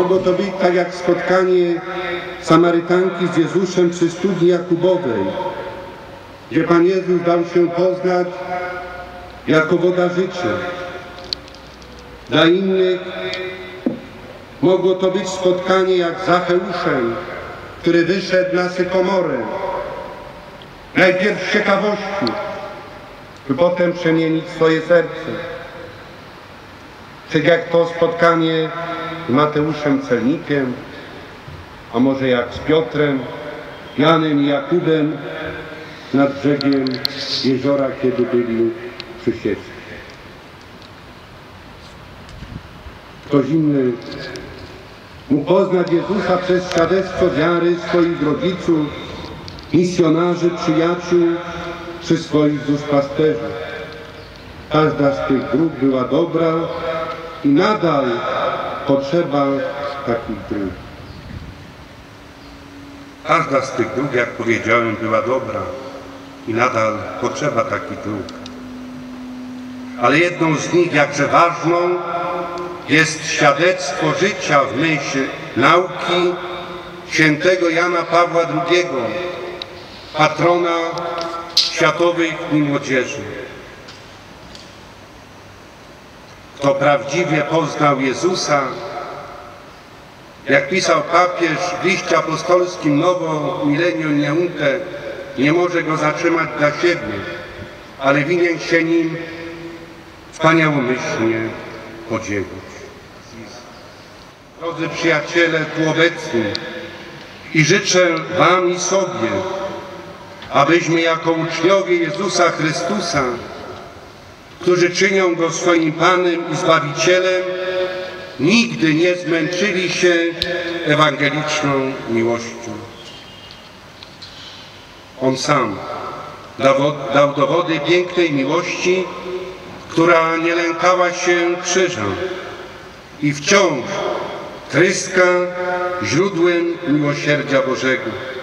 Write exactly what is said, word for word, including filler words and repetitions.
Mogło to być tak jak spotkanie Samarytanki z Jezusem przy studni Jakubowej, gdzie Pan Jezus dał się poznać jako woda życia. Dla innych mogło to być spotkanie jak z Zacheuszem, który wyszedł na sykomorę, najpierw z ciekawości, by potem przemienić swoje serce. Tak jak to spotkanie z Mateuszem Celnikiem, a może jak z Piotrem, Janem i Jakubem nad brzegiem jeziora, kiedy byli przy sieczce. Ktoś inny mógł poznać Jezusa przez świadectwo wiary swoich rodziców, misjonarzy, przyjaciół czy swoich duszpasterzy. Każda z tych dróg była dobra i nadal potrzeba takich dróg. Każda z tych dróg, jak powiedziałem, była dobra i nadal potrzeba takich dróg. Ale jedną z nich, jakże ważną, jest świadectwo życia w myśl nauki świętego Jana Pawła drugiego, patrona światowej młodzieży. Kto prawdziwie poznał Jezusa, jak pisał papież w liście apostolskim Novo Millenium Neunte, nie może go zatrzymać dla siebie, ale winien się nim wspaniałomyślnie podzielić. Drodzy przyjaciele tu obecni, i życzę Wam i sobie, abyśmy jako uczniowie Jezusa Chrystusa, którzy czynią Go swoim Panem i Zbawicielem, nigdy nie zmęczyli się ewangeliczną miłością. On sam dał dowody pięknej miłości, która nie lękała się krzyża i wciąż tryska źródłem miłosierdzia Bożego.